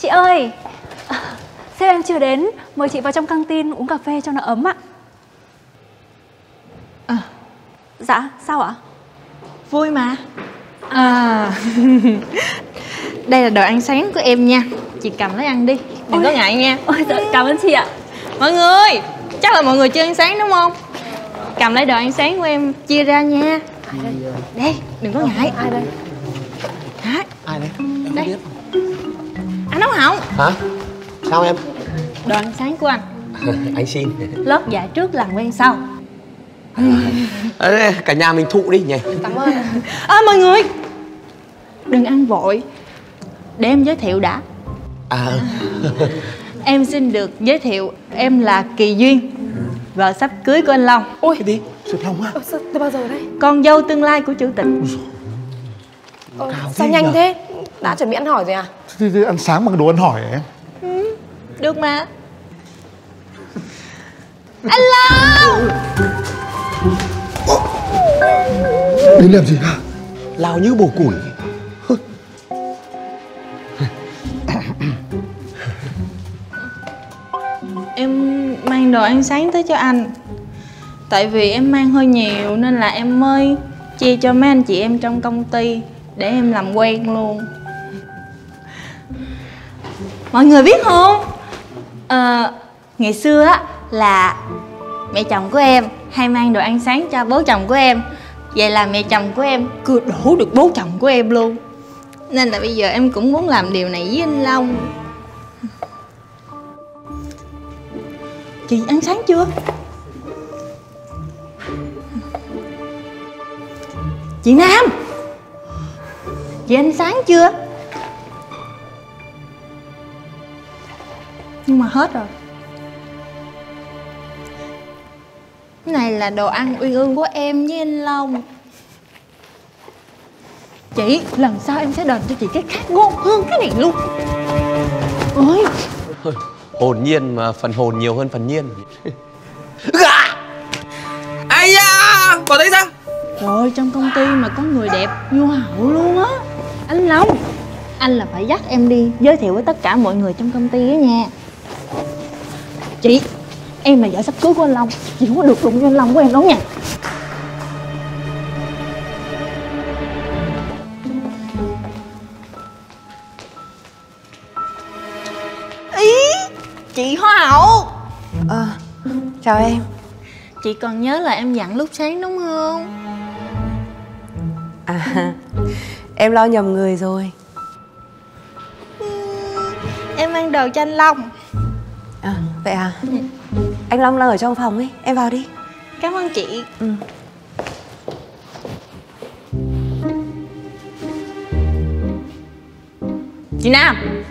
Chị ơi, sếp em chưa đến, mời chị vào trong căng tin uống cà phê cho nó ấm ạ. Dạ, sao ạ? Vui mà. Đây là đồ ăn sáng của em nha. Chị cầm lấy ăn đi, đừng có ngại nha. Ôi, dạ, cảm ơn chị ạ. Mọi người, chắc là mọi người chưa ăn sáng đúng không? Cầm lấy đồ ăn sáng của em, chia ra nha. Đây, đừng có ngại. Ai đây? Hả? Ai đấy? Em Đây. không biết. Anh nấu hỏng. Hả? Sao em? Đồ ăn sáng của anh. Anh xin. Lót dạ trước làm quen sau. Cả nhà mình thụ đi nhỉ. Cảm ơn. Mọi người, đừng ăn vội, để em giới thiệu đã. Em xin được giới thiệu, em là Kỳ Duyên, vợ sắp cưới của anh Long. Ôi cái gì? Sụp lòng á? Sao, từ bao giờ đây? Con dâu tương lai của chủ tịch. Sao nhanh thế? Đã chuẩn bị ăn hỏi rồi à? Thì ăn sáng bằng đồ ăn hỏi em. Được mà. Anh Long! Đến làm gì hả? Lao như bổ củi. Em mang đồ ăn sáng tới cho anh. Tại vì em mang hơi nhiều nên là em mới chia cho mấy anh chị em trong công ty để em làm quen luôn. Mọi người biết không? Ngày xưa á là mẹ chồng của em hay mang đồ ăn sáng cho bố chồng của em. Vậy là mẹ chồng của em cưa đổ được bố chồng của em luôn. Nên là bây giờ em cũng muốn làm điều này với anh Long. Chị ăn sáng chưa? Chị Nam, chị ăn sáng chưa? Nhưng mà hết rồi. Cái này là đồ ăn uyên ương của em với anh Long. Chị, lần sau em sẽ đền cho chị cái khác ngon hơn cái này luôn. Ôi, Hồn nhiên mà phần hồn nhiều hơn phần nhiên. Gà! Ai da! Có thấy sao? trời, trong công ty mà có người đẹp như Hoa hậu luôn á. Anh Long, anh là phải dắt em đi giới thiệu với tất cả mọi người trong công ty đó nha. Chị, em là vợ sắp cưới của anh Long, chị không có được đụng với anh Long của em đâu nha. Ý, chị Hoa hậu. Chào em. Chị còn nhớ là em dặn lúc sáng đúng không? Em lo nhầm người rồi. Em mang đồ cho anh Long. Vậy à? Anh Long đang ở trong phòng ấy, em vào đi. Cảm ơn chị. Chị Nam,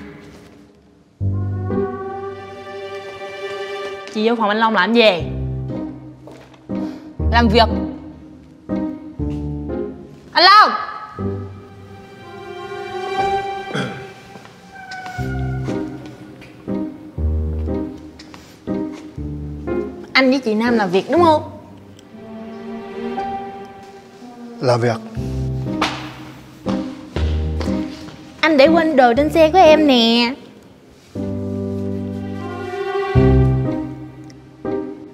chị vô phòng anh Long làm gì? Làm việc. Anh Long! Anh với chị Nam làm việc đúng không? Làm việc. Anh để quên đồ trên xe của em nè.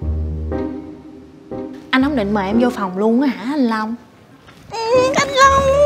Anh không định mời em vô phòng luôn á hả anh Long? Anh Long!